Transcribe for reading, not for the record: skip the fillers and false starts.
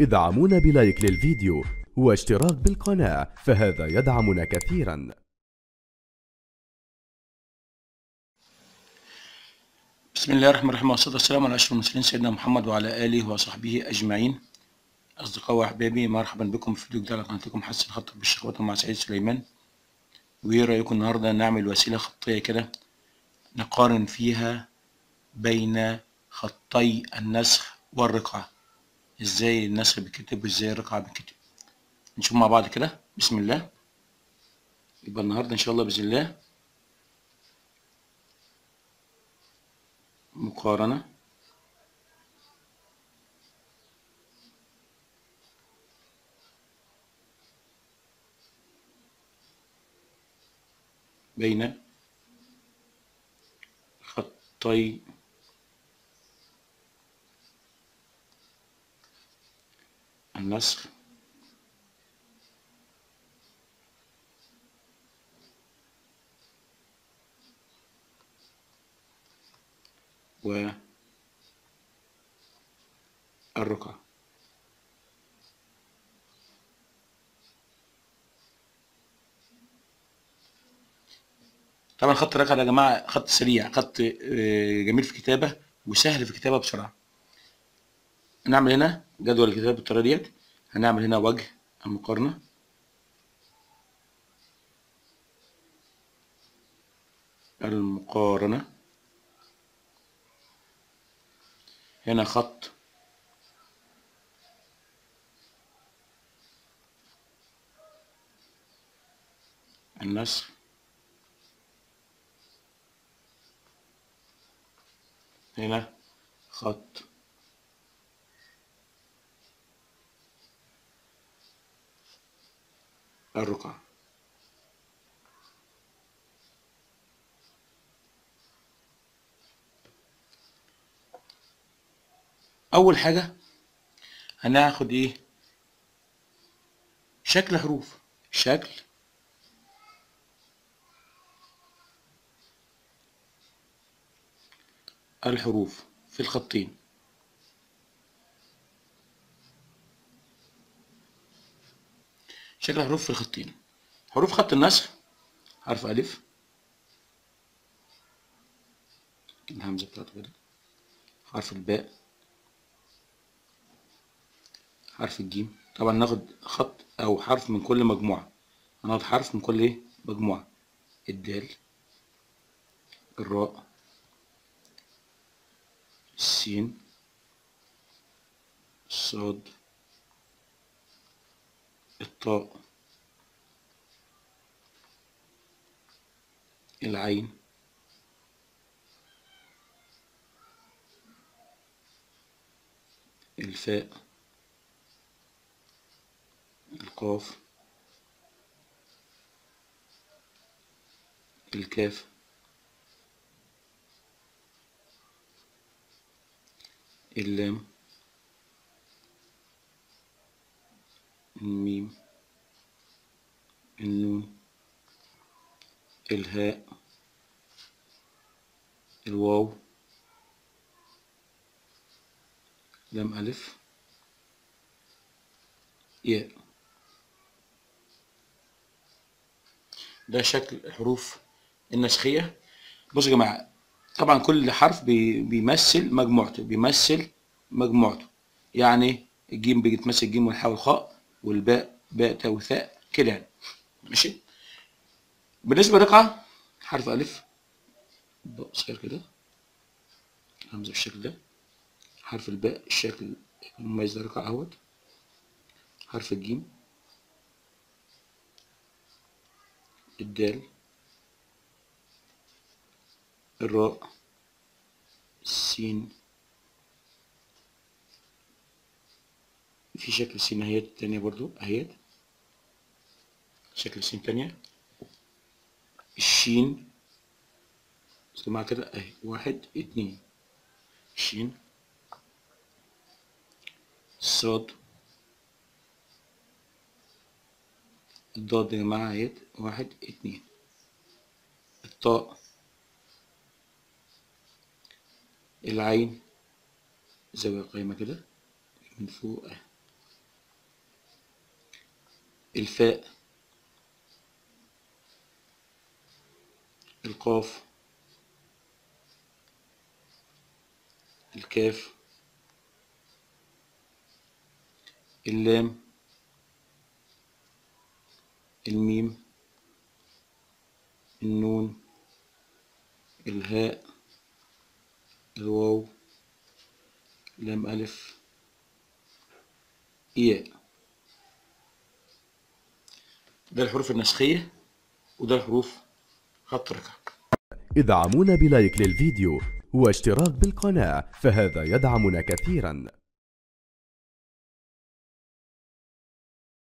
ادعمونا بلايك للفيديو واشتراك بالقناة، فهذا يدعمنا كثيرا. بسم الله الرحمن الرحيم، والصلاة والسلام على أشرف المرسلين سيدنا محمد وعلى آله وصحبه أجمعين. أصدقائي وأحبابي، مرحبا بكم في فيديو جديد على قناتكم حسن خط بالشخبطة مع سعيد سليمان. وإيه رأيكم النهاردة نعمل وسيلة خطية كده نقارن فيها بين خطي النسخ والرقعة، إزاي النسخ بيتكتب وإزاي الرقعة بتتكتب. نشوف مع بعض كده. بسم الله. يبقى النهاردة إن شاء الله بإذن الله مقارنة بين خطي النسخ والرقعة. طبعا خط الرقعة ده يا جماعة خط سريع، خط جميل في الكتابة وسهل في الكتابة بسرعة. هنعمل هنا جدول الكتابة بالطريقة ديت. هنعمل هنا وجه المقارنة، هنا خط النسخ، هنا خط الرقعة. أول حاجة هناخد إيه؟ شكل حروف، شكل الحروف في الخطين. شكل الحروف في الخطين. حروف خط النسخ: حرف ألف، الهمزة بتاعته كده، حرف الباء، حرف الجيم. طبعا ناخد خط أو حرف من كل مجموعة، هناخد حرف من كل إيه؟ مجموعة. الدال، الراء، السين، الصاد، الطاء، العين، الفاء، القاف، الكاف، اللام، الميم، النون، الهاء، الواو، لام ألف، ياء. ده شكل الحروف النسخية. بصوا يا جماعة، طبعا كل حرف بيمثل مجموعته. يعني الجيم بيتمثل جيم والحاء والخاء، والباء باء تاء وثاء كده يعني. ماشي. بالنسبة للرقعة: حرف ألف باء صغير كده، همزة بالشكل ده. حرف الباء الشكل المميز للرقعة اهوت. حرف الجيم، الدال، الراء، السين، في شكل سين اهيت تانية برضو اهيت، شكل سين تانية. الشين زي ما كده اهي، واحد اتنين، الشين. الصاد، الضاد يا جماعة اهيت، واحد اتنين. الطاء، العين زاوية قايمة كده من فوق اهي، الفاء، القاف، الكاف، اللام، الميم، النون، الهاء، الواو، لام ألف، ياء. ده الحروف النسخية وده الحروف خط رقعة. ادعمونا بلايك للفيديو واشتراك بالقناة، فهذا يدعمنا كثيرا.